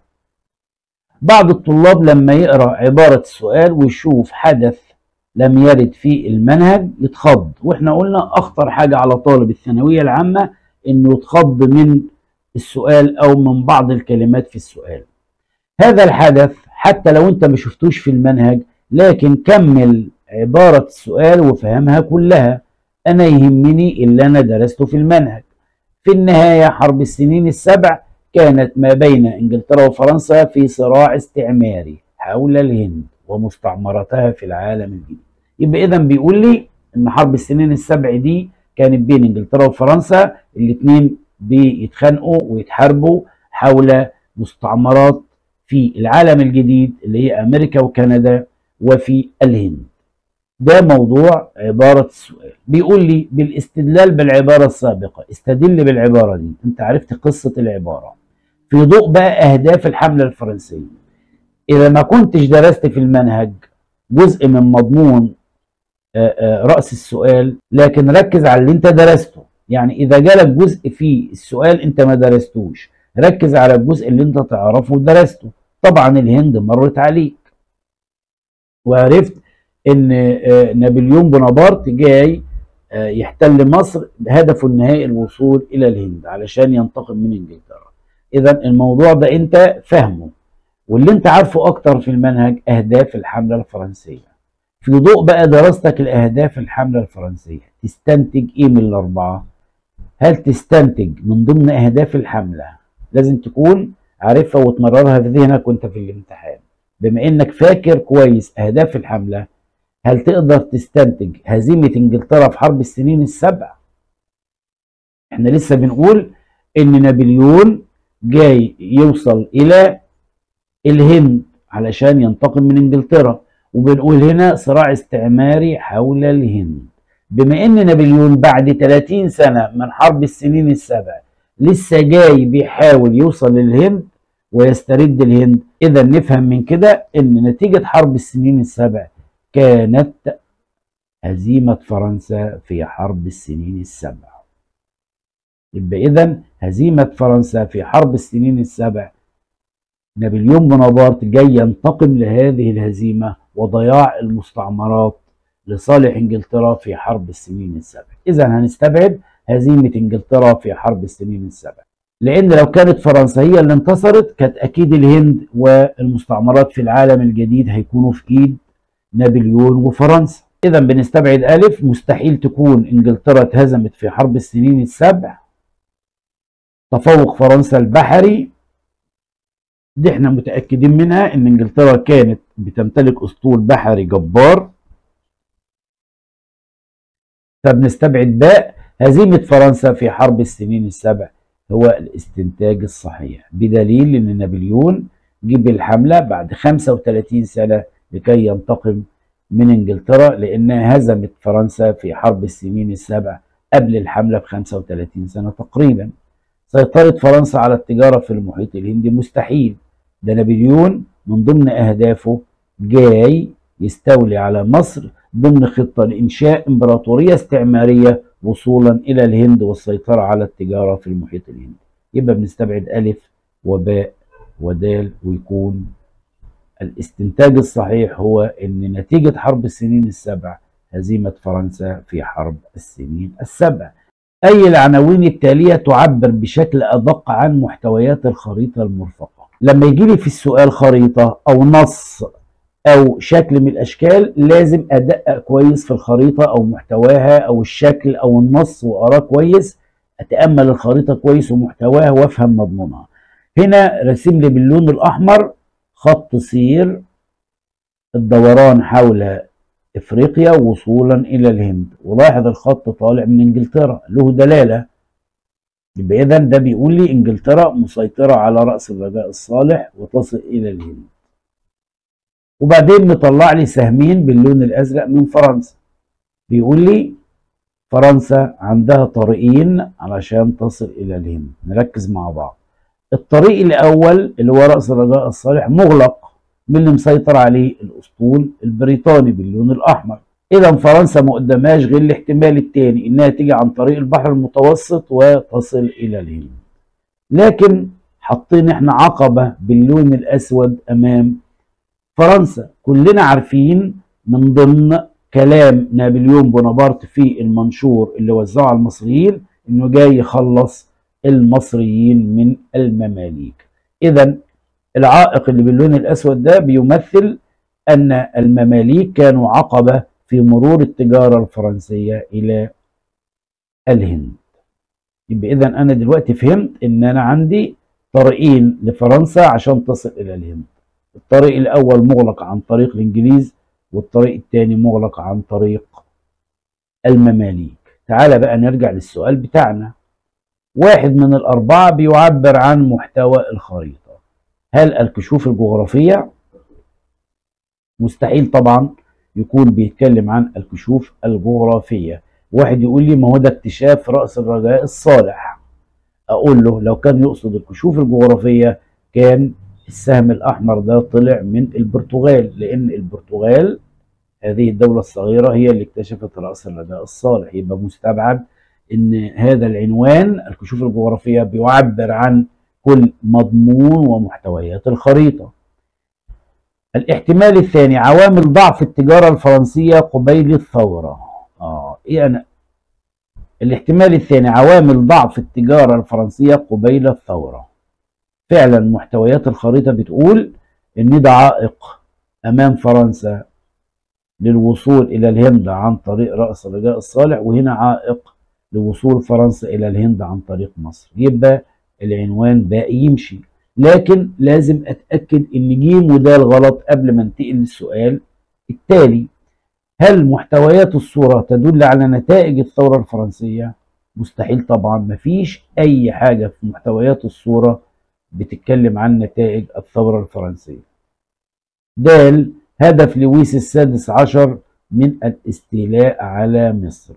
بعض الطلاب لما يقرأ عبارة السؤال ويشوف حدث لم يرد في المنهج يتخض، واحنا قلنا أخطر حاجة على طالب الثانوية العامة إنه يتخض من السؤال أو من بعض الكلمات في السؤال. هذا الحدث حتى لو أنت ما شفتوش في المنهج، لكن كمل عبارة السؤال وفهمها كلها. أنا يهمني اللي أنا درسته في المنهج. في النهاية حرب السنين السبع كانت ما بين إنجلترا وفرنسا في صراع استعماري حول الهند ومستعمراتها في العالم الجديد. يبقى إذا بيقول لي إن حرب السنين السبع دي كانت بين إنجلترا وفرنسا، الاثنين بيتخانقوا ويتحاربوا حول مستعمرات في العالم الجديد اللي هي أمريكا وكندا وفي الهند. ده موضوع عبارة السؤال. بيقول لي بالاستدلال بالعبارة السابقة، استدل بالعبارة دي، انت عرفت قصة العبارة في ضوء بقى أهداف الحملة الفرنسية. إذا ما كنتش درست في المنهج جزء من مضمون رأس السؤال، لكن ركز على اللي انت درسته. يعني إذا جالك جزء في السؤال انت ما درستوش، ركز على الجزء اللي انت تعرفه ودرسته. طبعا الهند مرت عليك وعرفت ان نابليون بونابرت جاي يحتل مصر بهدفه النهائي الوصول الى الهند علشان ينتقم من انجلترا. اذا الموضوع ده انت فاهمه، واللي انت عارفه اكتر في المنهج اهداف الحملة الفرنسية. في ضوء بقى دراستك لاهداف الحملة الفرنسية تستنتج ايه من الاربعة؟ هل تستنتج من ضمن اهداف الحملة لازم تكون عارفها وتمررها في ذهنك وانت في الامتحان، بما انك فاكر كويس اهداف الحملة، هل تقدر تستنتج هزيمة انجلترا في حرب السنين السبع؟ احنا لسه بنقول ان نابليون جاي يوصل الى الهند علشان ينتقم من انجلترا، وبنقول هنا صراع استعماري حول الهند. بما ان نابليون بعد ثلاثين سنة من حرب السنين السبع لسه جاي بيحاول يوصل للهند ويسترد الهند، اذا نفهم من كده ان نتيجة حرب السنين السبع كانت هزيمة فرنسا في حرب السنين السبع. يبقى إذن هزيمة فرنسا في حرب السنين السبع، نابليون بونابرت جاي ينتقم لهذه الهزيمة وضياع المستعمرات لصالح انجلترا في حرب السنين السبع. إذن هنستبعد هزيمة انجلترا في حرب السنين السبع. لان لو كانت فرنسا هي اللي انتصرت كانت اكيد الهند والمستعمرات في العالم الجديد هيكونوا في ايد نابليون وفرنسا. اذا بنستبعد الف، مستحيل تكون انجلترا اتهزمت في حرب السنين السبع. تفوق فرنسا البحري دي احنا متاكدين منها، ان انجلترا كانت بتمتلك اسطول بحري جبار. فبنستبعد باء، هزيمه فرنسا في حرب السنين السبع هو الاستنتاج الصحيح، بدليل ان نابليون جيب الحمله بعد خمسة وثلاثين سنه لكي ينتقم من انجلترا، لانها هزمت فرنسا في حرب السنين السبع قبل الحمله ب خمسة وثلاثين سنه تقريبا. سيطره فرنسا على التجاره في المحيط الهندي مستحيل، ده نابليون من ضمن اهدافه جاي يستولي على مصر ضمن خطه لانشاء امبراطوريه استعماريه وصولا الى الهند والسيطره على التجاره في المحيط الهندي. يبقى بنستبعد الف وباء ودال، ويكون الاستنتاج الصحيح هو ان نتيجه حرب السنين السبع هزيمه فرنسا في حرب السنين السبع. اي العناوين التاليه تعبر بشكل ادق عن محتويات الخريطه المرفقه؟ لما يجي لي في السؤال خريطه او نص او شكل من الاشكال لازم ادقق كويس في الخريطه او محتواها او الشكل او النص واقراه كويس، اتامل الخريطه كويس ومحتواها وافهم مضمونها. هنا رسم لي باللون الاحمر خط سير الدوران حول افريقيا وصولا الى الهند، ولاحظ الخط طالع من انجلترا له دلاله، يبقى اذا ده بيقول لي انجلترا مسيطره على راس الرجاء الصالح وتصل الى الهند. وبعدين مطلع لي سهمين باللون الازرق من فرنسا، بيقول لي فرنسا عندها طريقين علشان تصل الى الهند. نركز مع بعض. الطريق الاول اللي هو راس الرجاء الصالح مغلق، من اللي مسيطر عليه الاسطول البريطاني باللون الاحمر. اذا فرنسا ما قدامهاش غير الاحتمال الثاني، انها تيجي عن طريق البحر المتوسط وتصل الى الهند. لكن حاطين احنا عقبه باللون الاسود امام فرنسا. كلنا عارفين من ضمن كلام نابليون بونابرت في المنشور اللي وزعه على المصريين انه جاي يخلص المصريين من المماليك. اذا العائق اللي باللون الاسود ده بيمثل ان المماليك كانوا عقبة في مرور التجارة الفرنسية الى الهند. يبقى اذا انا دلوقتي فهمت ان انا عندي طريقين لفرنسا عشان تصل الى الهند. الطريق الاول مغلق عن طريق الانجليز، والطريق الثاني مغلق عن طريق المماليك. تعال بقى نرجع للسؤال بتاعنا. واحد من الاربعه بيعبر عن محتوى الخريطه. هل الكشوف الجغرافيه؟ مستحيل طبعا يكون بيتكلم عن الكشوف الجغرافيه. واحد يقول لي ما هو ده اكتشاف راس الرجاء الصالح. اقول له لو كان يقصد الكشوف الجغرافيه كان السهم الأحمر ده طلع من البرتغال، لأن البرتغال هذه الدولة الصغيرة هي اللي اكتشفت رأس الرجاء الصالح. يبقى مستبعد إن هذا العنوان الكشوف الجغرافية بيعبر عن كل مضمون ومحتويات الخريطة. الاحتمال الثاني عوامل ضعف التجارة الفرنسية قبيل الثورة. آه إيه أنا الاحتمال الثاني عوامل ضعف التجارة الفرنسية قبيل الثورة. فعلا محتويات الخريطة بتقول ان ده عائق امام فرنسا للوصول الى الهند عن طريق رأس الرجاء الصالح، وهنا عائق لوصول فرنسا الى الهند عن طريق مصر. يبقى العنوان باقي يمشي، لكن لازم اتأكد ان جيم ودال غلط قبل ما انتقل للسؤال التالي. هل محتويات الصورة تدل على نتائج الثورة الفرنسية؟ مستحيل طبعا، مفيش اي حاجة في محتويات الصورة بتتكلم عن نتائج الثورة الفرنسية. دال هدف لويس السادس عشر من الاستيلاء على مصر.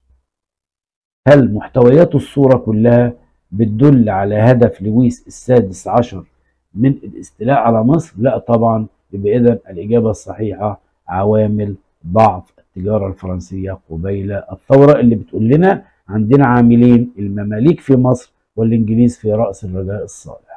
هل محتويات الصورة كلها بتدل على هدف لويس السادس عشر من الاستيلاء على مصر؟ لا طبعا. يبقى إذن الإجابة الصحيحة عوامل ضعف التجارة الفرنسية قبيل الثورة، اللي بتقول لنا عندنا عاملين، المماليك في مصر والإنجليز في رأس الرجاء الصالح.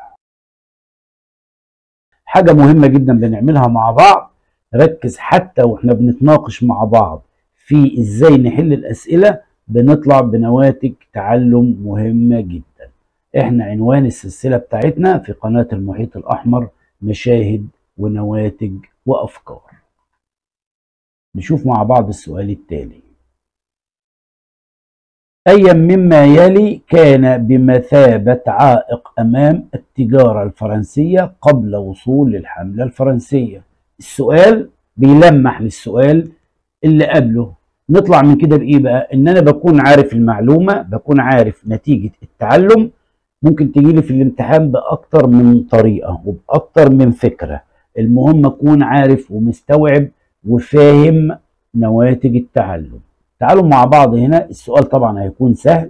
حاجة مهمة جدا بنعملها مع بعض، ركز حتى واحنا بنتناقش مع بعض في ازاي نحل الأسئلة بنطلع بنواتج تعلم مهمة جدا. احنا عنوان السلسلة بتاعتنا في قناة المحيط الأحمر مشاهد ونواتج وأفكار. نشوف مع بعض السؤال التالي: أي مما يلي كان بمثابة عائق أمام التجارة الفرنسية قبل وصول الحملة الفرنسية؟ السؤال بيلمح للسؤال اللي قبله. نطلع من كده بإيه بقى؟ إن أنا بكون عارف المعلومة، بكون عارف نتيجة التعلم. ممكن تجيلي في الامتحان بأكتر من طريقة وبأكتر من فكرة، المهم أكون عارف ومستوعب وفاهم نواتج التعلم. تعالوا مع بعض هنا. السؤال طبعا هيكون سهل.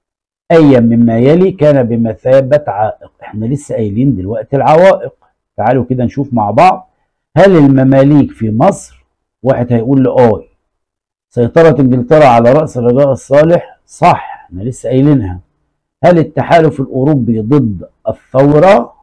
أي مما يلي كان بمثابة عائق؟ احنا لسه قايلين دلوقتي العوائق. تعالوا كده نشوف مع بعض. هل المماليك في مصر؟ واحد هيقول لي اه. سيطرة انجلترا على رأس الرجاء الصالح؟ صح، احنا لسه قايلينها. هل التحالف الأوروبي ضد الثورة؟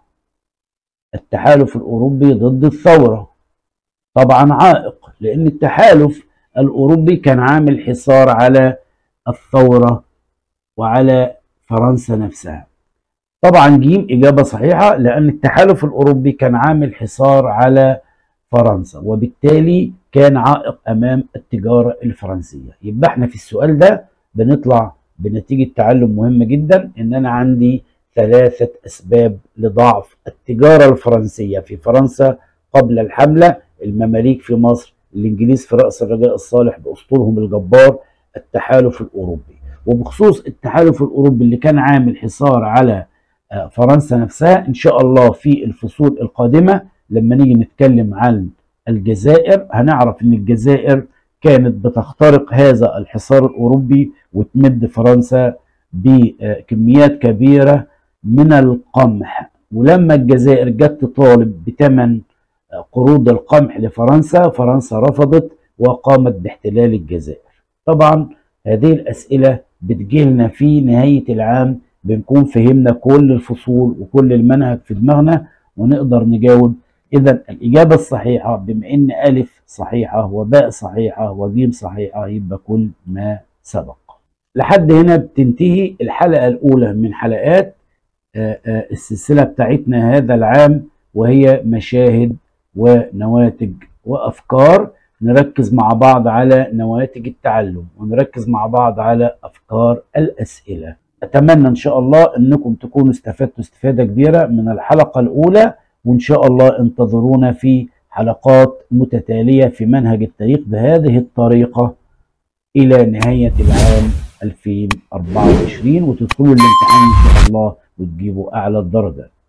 التحالف الأوروبي ضد الثورة طبعا عائق، لأن التحالف الأوروبي كان عامل حصار على الثورة وعلى فرنسا نفسها. طبعا جيم إجابة صحيحة، لأن التحالف الأوروبي كان عامل حصار على فرنسا وبالتالي كان عائق أمام التجارة الفرنسية. يبقى احنا في السؤال ده بنطلع بنتيجة تعلم مهمة جدا، إن أنا عندي ثلاثة أسباب لضعف التجارة الفرنسية في فرنسا قبل الحملة: المماليك في مصر، الإنجليز في رأس الرجاء الصالح بأسطولهم الجبار، التحالف الأوروبي. وبخصوص التحالف الأوروبي اللي كان عامل حصار على فرنسا نفسها، إن شاء الله في الفصول القادمة لما نيجي نتكلم عن الجزائر هنعرف إن الجزائر كانت بتخترق هذا الحصار الأوروبي وتمد فرنسا بكميات كبيرة من القمح، ولما الجزائر جت تطالب بثمن قروض القمح لفرنسا، فرنسا رفضت وقامت باحتلال الجزائر. طبعا هذه الأسئلة بتجيلنا في نهاية العام، بنكون فهمنا كل الفصول وكل المنهج في دماغنا ونقدر نجاوب. إذا الإجابة الصحيحة بما إن ألف صحيحة وباء صحيحة وجيم صحيحة يبقى كل ما سبق. لحد هنا بتنتهي الحلقة الأولى من حلقات السلسلة بتاعتنا هذا العام، وهي مشاهد ونواتج وأفكار. نركز مع بعض على نواتج التعلم ونركز مع بعض على أفكار الأسئلة. أتمنى إن شاء الله أنكم تكونوا استفدتوا استفادة كبيرة من الحلقة الأولى، وإن شاء الله انتظرونا في حلقات متتالية في منهج التاريخ بهذه الطريقة إلى نهاية العام ألفين وأربعة وعشرين، وتدخلوا الامتحان إن شاء الله وتجيبوا أعلى الدرجات.